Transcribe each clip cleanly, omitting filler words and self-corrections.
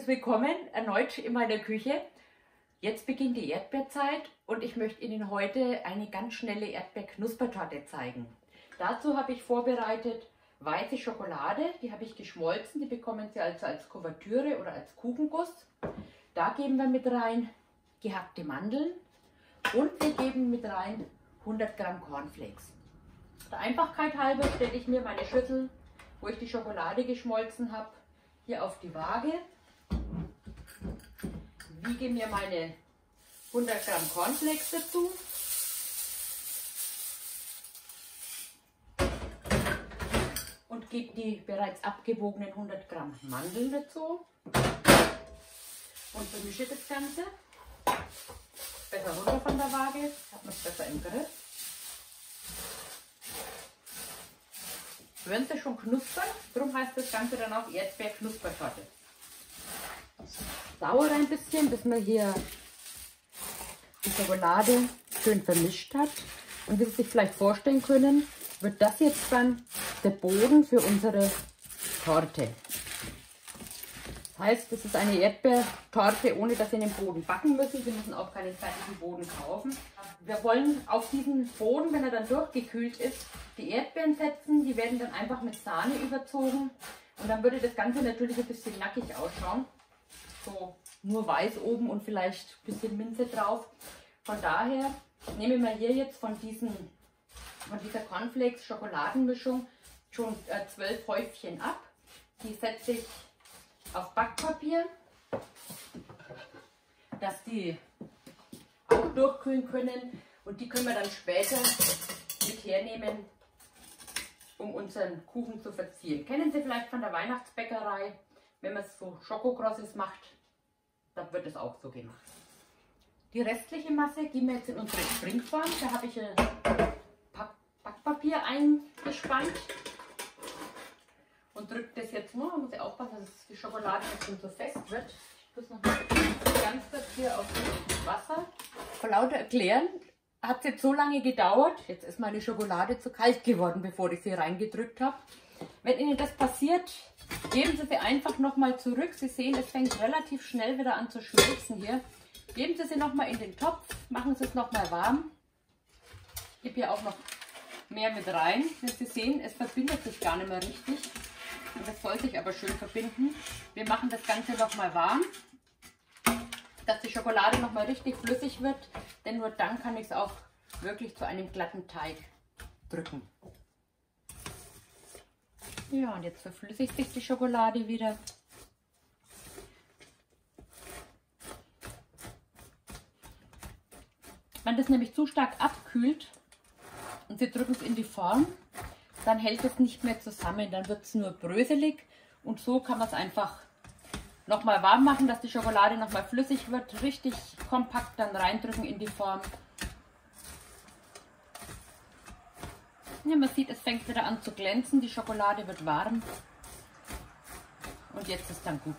herzliches Willkommen erneut in meiner Küche. Jetzt beginnt die Erdbeerzeit und ich möchte Ihnen heute eine ganz schnelle Erdbeerknuspertorte zeigen. Dazu habe ich vorbereitet weiße Schokolade, die habe ich geschmolzen, die bekommen Sie also als Kuvertüre oder als Kuchenguss. Da geben wir mit rein gehackte Mandeln und wir geben mit rein 100 Gramm Cornflakes. Der Einfachkeit halber stelle ich mir meine Schüssel, wo ich die Schokolade geschmolzen habe, hier auf die Waage, wiege mir meine 100 Gramm Cornflakes dazu und gebe die bereits abgewogenen 100 Gramm Mandeln dazu und vermische das Ganze. Besser runter von der Waage, hat man es besser im Griff. Hören Sie schon knuspern, darum heißt das Ganze dann auch Erdbeerknuspertorte. Dauert ein bisschen, bis man hier die Schokolade schön vermischt hat. Und wie Sie sich vielleicht vorstellen können, wird das jetzt dann der Boden für unsere Torte. Das heißt, das ist eine Erdbeertorte, ohne dass Sie den Boden backen müssen. Sie müssen auch keinen fertigen Boden kaufen. Wir wollen auf diesen Boden, wenn er dann durchgekühlt ist, die Erdbeeren setzen. Die werden dann einfach mit Sahne überzogen. Und dann würde das Ganze natürlich ein bisschen nackig ausschauen. So nur weiß oben und vielleicht ein bisschen Minze drauf. Von daher nehmen wir hier jetzt von dieser Cornflakes-Schokoladenmischung schon 12 Häufchen ab. Die setze ich auf Backpapier, dass die auch durchkühlen können. Und die können wir dann später mit hernehmen, um unseren Kuchen zu verzieren. Kennen Sie vielleicht von der Weihnachtsbäckerei, wenn man so Schokokrosses macht, dann wird es auch so gemacht. Die restliche Masse geben wir jetzt in unsere Springform. Da habe ich Backpapier eingespannt und drücke das jetzt nur. Man muss ja aufpassen, dass die Schokolade nicht so fest wird. Ich muss noch ganz kurz hier auf das Wasser. Vor lauter Erklären hat es jetzt so lange gedauert. Jetzt ist meine Schokolade zu kalt geworden, bevor ich sie reingedrückt habe. Wenn Ihnen das passiert, geben Sie sie einfach nochmal zurück. Sie sehen, es fängt relativ schnell wieder an zu schmelzen hier. Geben Sie sie nochmal in den Topf, machen Sie es nochmal warm. Ich gebe hier auch noch mehr mit rein. Wenn Sie sehen, es verbindet sich gar nicht mehr richtig. Und das soll sich aber schön verbinden. Wir machen das Ganze nochmal warm, dass die Schokolade nochmal richtig flüssig wird. Denn nur dann kann ich es auch wirklich zu einem glatten Teig drücken. Ja, und jetzt verflüssigt sich die Schokolade wieder. Wenn das nämlich zu stark abkühlt und Sie drücken es in die Form, dann hält es nicht mehr zusammen, dann wird es nur bröselig. Und so kann man es einfach nochmal warm machen, dass die Schokolade nochmal flüssig wird, richtig kompakt dann reindrücken in die Form. Ja, man sieht, es fängt wieder an zu glänzen, die Schokolade wird warm und jetzt ist dann gut.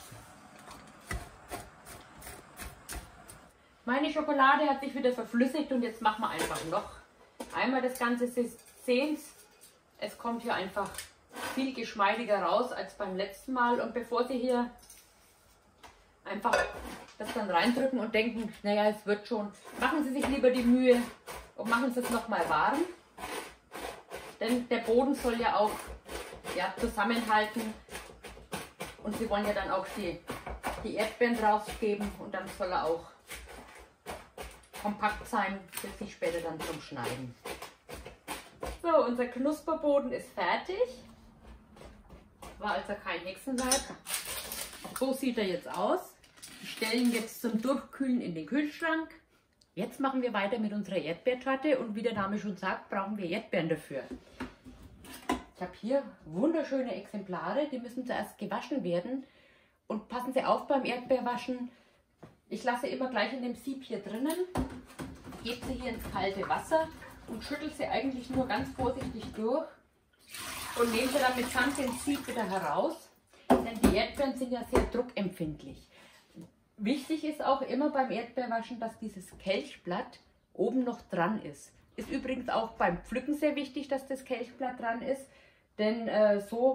Meine Schokolade hat sich wieder verflüssigt und jetzt machen wir einfach noch einmal das Ganze. Sie sehen es kommt hier einfach viel geschmeidiger raus als beim letzten Mal. Und bevor Sie hier einfach das dann reindrücken und denken, naja, es wird schon, machen Sie sich lieber die Mühe und machen Sie es nochmal warm. Denn der Boden soll ja auch zusammenhalten und Sie wollen ja dann auch die Erdbeeren draufgeben und dann soll er auch kompakt sein für Sie später dann zum Schneiden. So, unser Knusperboden ist fertig. War also kein Hexenwerk. So sieht er jetzt aus. Wir stellen ihn jetzt zum Durchkühlen in den Kühlschrank. Jetzt machen wir weiter mit unserer Erdbeertorte und wie der Name schon sagt, brauchen wir Erdbeeren dafür. Ich habe hier wunderschöne Exemplare, die müssen zuerst gewaschen werden. Und passen Sie auf beim Erdbeerwaschen, ich lasse immer gleich in dem Sieb hier drinnen, gebe sie hier ins kalte Wasser und schüttel sie eigentlich nur ganz vorsichtig durch und nehme sie dann mit Sand ins Sieb wieder heraus, denn die Erdbeeren sind ja sehr druckempfindlich. Wichtig ist auch immer beim Erdbeerwaschen, dass dieses Kelchblatt oben noch dran ist. Ist übrigens auch beim Pflücken sehr wichtig, dass das Kelchblatt dran ist, denn so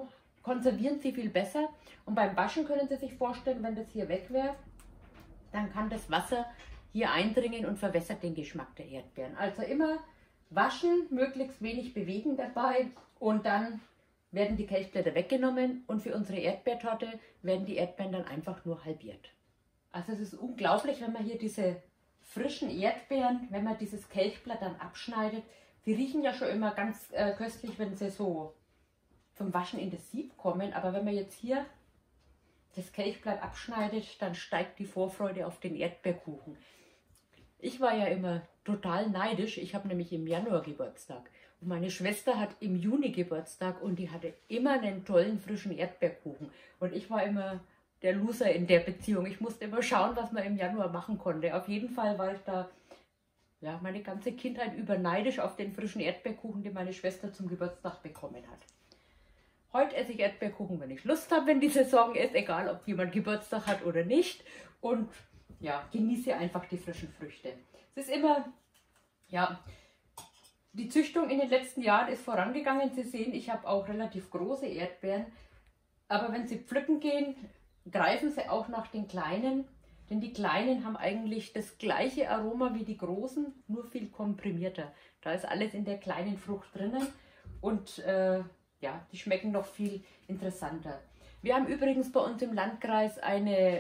konservieren sie viel besser. Und beim Waschen können Sie sich vorstellen, wenn das hier weg wäre, dann kann das Wasser hier eindringen und verwässert den Geschmack der Erdbeeren. Also immer waschen, möglichst wenig bewegen dabei und dann werden die Kelchblätter weggenommen und für unsere Erdbeertorte werden die Erdbeeren dann einfach nur halbiert. Also es ist unglaublich, wenn man hier diese frischen Erdbeeren, wenn man dieses Kelchblatt dann abschneidet, die riechen ja schon immer ganz köstlich, wenn sie so zum Waschen in das Sieb kommen, aber wenn man jetzt hier das Kelchblatt abschneidet, dann steigt die Vorfreude auf den Erdbeerkuchen. Ich war ja immer total neidisch, ich habe nämlich im Januar Geburtstag und meine Schwester hat im Juni Geburtstag und die hatte immer einen tollen frischen Erdbeerkuchen und ich war immer der Loser in der Beziehung. Ich musste immer schauen, was man im Januar machen konnte. Auf jeden Fall war ich da ja, meine ganze Kindheit über neidisch auf den frischen Erdbeerkuchen, den meine Schwester zum Geburtstag bekommen hat. Heute esse ich Erdbeerkuchen, wenn ich Lust habe, wenn die Saison ist, egal ob jemand Geburtstag hat oder nicht. Und ja, genieße einfach die frischen Früchte. Es ist immer, ja, die Züchtung in den letzten Jahren ist vorangegangen. Sie sehen, ich habe auch relativ große Erdbeeren. Aber wenn Sie pflücken gehen, greifen Sie auch nach den kleinen. Denn die kleinen haben eigentlich das gleiche Aroma wie die großen, nur viel komprimierter. Da ist alles in der kleinen Frucht drinnen. Und ja, die schmecken noch viel interessanter. Wir haben übrigens bei uns im Landkreis einen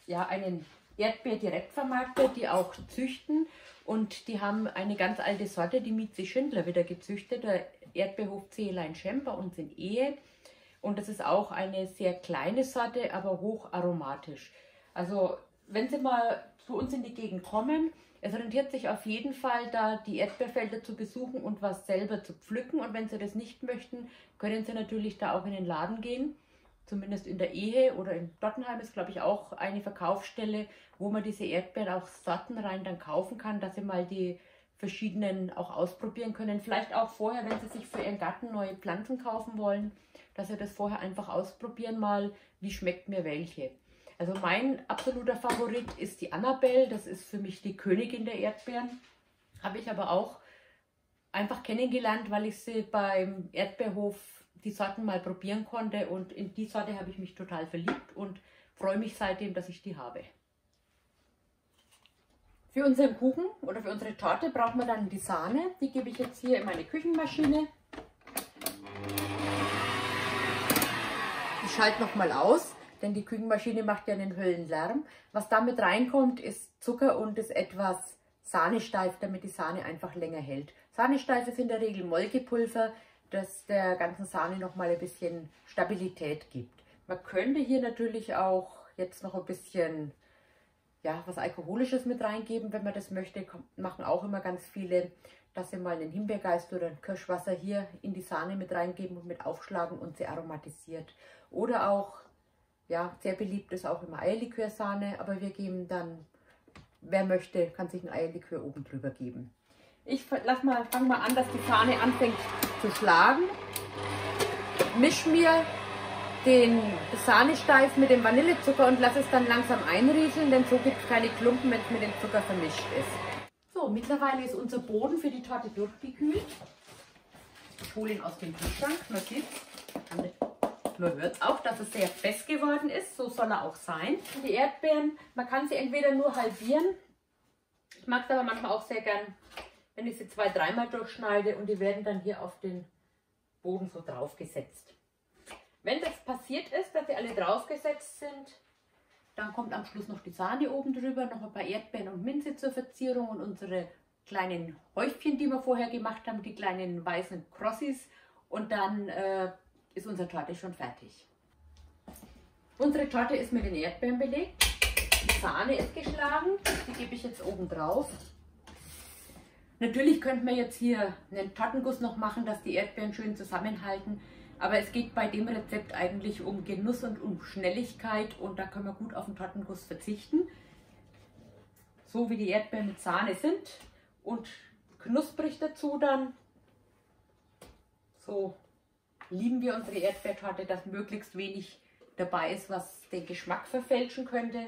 Erdbeer-Direktvermarkter, die auch züchten. Und die haben eine ganz alte Sorte, die Mieze Schindler, wieder gezüchtet. Der Erdbeerhof Zehelein-Schemm bei uns in Ehe. Und das ist auch eine sehr kleine Sorte, aber hoch aromatisch. Also wenn Sie mal zu uns in die Gegend kommen, es rentiert sich auf jeden Fall, da die Erdbeerfelder zu besuchen und was selber zu pflücken. Und wenn Sie das nicht möchten, können Sie natürlich da auch in den Laden gehen. Zumindest in der Ehe oder in Dottenheim ist, glaube ich, auch eine Verkaufsstelle, wo man diese Erdbeeren auch sortenrein dann kaufen kann, dass Sie mal die verschiedenen auch ausprobieren können. Vielleicht auch vorher, wenn Sie sich für Ihren Garten neue Pflanzen kaufen wollen, dass Sie das vorher einfach ausprobieren mal, wie schmeckt mir welche. Also mein absoluter Favorit ist die Annabelle, das ist für mich die Königin der Erdbeeren. Habe ich aber auch einfach kennengelernt, weil ich sie beim Erdbeerhof die Sorten mal probieren konnte und in die Sorte habe ich mich total verliebt und freue mich seitdem, dass ich die habe. Für unseren Kuchen oder für unsere Torte brauchen wir dann die Sahne. Die gebe ich jetzt hier in meine Küchenmaschine. Ich schalte nochmal aus, denn die Küchenmaschine macht ja einen Höllenlärm. Was damit reinkommt, ist Zucker und ist etwas sahnesteif, damit die Sahne einfach länger hält. Sahnesteif ist in der Regel Molkepulver, das der ganzen Sahne nochmal ein bisschen Stabilität gibt. Man könnte hier natürlich auch jetzt noch ein bisschen ja, was Alkoholisches mit reingeben, wenn man das möchte. Machen auch immer ganz viele, dass sie mal einen Himbeergeist oder ein Kirschwasser hier in die Sahne mit reingeben und mit aufschlagen und sie aromatisiert. Oder auch, ja, sehr beliebt ist auch immer Eierlikörsahne, aber wir geben dann, wer möchte, kann sich ein Eierlikör oben drüber geben. Ich fange mal an, dass die Sahne anfängt zu schlagen. Misch mir den Sahnesteif mit dem Vanillezucker und lasse es dann langsam einrieseln, denn so gibt es keine Klumpen, wenn es mit dem Zucker vermischt ist. So, mittlerweile ist unser Boden für die Torte durchgekühlt. Ich hole ihn aus dem Kühlschrank, man sieht man hört auch, dass es sehr fest geworden ist, so soll er auch sein. Und die Erdbeeren, man kann sie entweder nur halbieren, ich mag es aber manchmal auch sehr gern, wenn ich sie 2-3 Mal durchschneide und die werden dann hier auf den Boden so draufgesetzt. Wenn das passiert ist, dass sie alle draufgesetzt sind, dann kommt am Schluss noch die Sahne oben drüber, noch ein paar Erdbeeren und Minze zur Verzierung und unsere kleinen Häufchen, die wir vorher gemacht haben, die kleinen weißen Crossis, und dann ist unsere Torte schon fertig. Unsere Torte ist mit den Erdbeeren belegt, die Sahne ist geschlagen, die gebe ich jetzt oben drauf. Natürlich könnte man jetzt hier einen Tortenguss noch machen, dass die Erdbeeren schön zusammenhalten. Aber es geht bei dem Rezept eigentlich um Genuss und um Schnelligkeit und da können wir gut auf den Tortenguss verzichten. So wie die Erdbeeren mit Sahne sind und knusprig dazu dann. So lieben wir unsere Erdbeertorte, dass möglichst wenig dabei ist, was den Geschmack verfälschen könnte.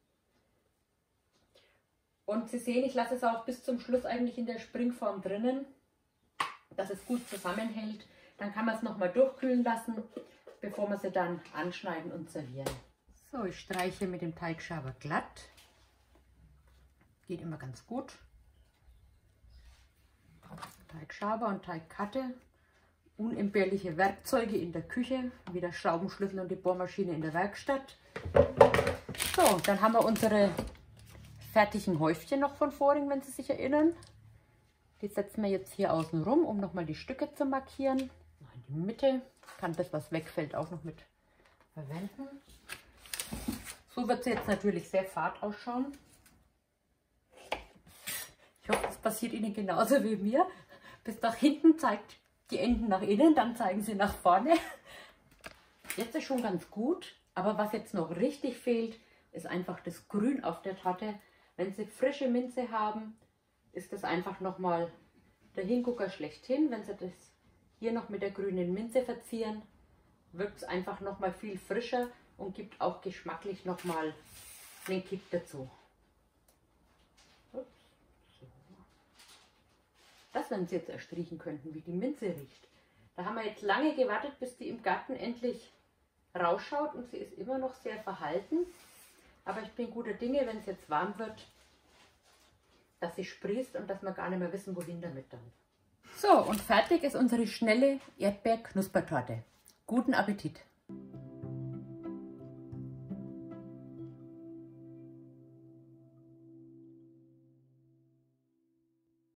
Und Sie sehen, ich lasse es auch bis zum Schluss eigentlich in der Springform drinnen, dass es gut zusammenhält. Dann kann man es nochmal durchkühlen lassen. bevor wir sie dann anschneiden und servieren. So, ich streiche mit dem Teigschaber glatt. Geht immer ganz gut. Teigschaber und Teigkante. Unentbehrliche Werkzeuge in der Küche, wie der Schraubenschlüssel und die Bohrmaschine in der Werkstatt. So, dann haben wir unsere fertigen Häufchen noch von vorhin, wenn Sie sich erinnern. Die setzen wir jetzt hier außen rum, um nochmal die Stücke zu markieren. In die Mitte kann das, was wegfällt, auch noch mit verwenden. So wird sie jetzt natürlich sehr fad ausschauen. Ich hoffe, das passiert Ihnen genauso wie mir. Bis nach hinten zeigt die Enden nach innen, dann zeigen sie nach vorne. Jetzt ist schon ganz gut, aber was jetzt noch richtig fehlt, ist einfach das Grün auf der Torte. Wenn Sie frische Minze haben, ist das einfach nochmal der Hingucker schlechthin. Wenn Sie das hier noch mit der grünen Minze verzieren, wirkt es einfach nochmal viel frischer und gibt auch geschmacklich nochmal einen Kick dazu. Das, wenn Sie jetzt erstrichen könnten, wie die Minze riecht. Da haben wir jetzt lange gewartet, bis die im Garten endlich rausschaut und sie ist immer noch sehr verhalten. Aber ich bin guter Dinge, wenn es jetzt warm wird, dass sie sprießt und dass wir gar nicht mehr wissen, wohin damit dann. So, und fertig ist unsere schnelle Erdbeer-Knuspertorte. Guten Appetit!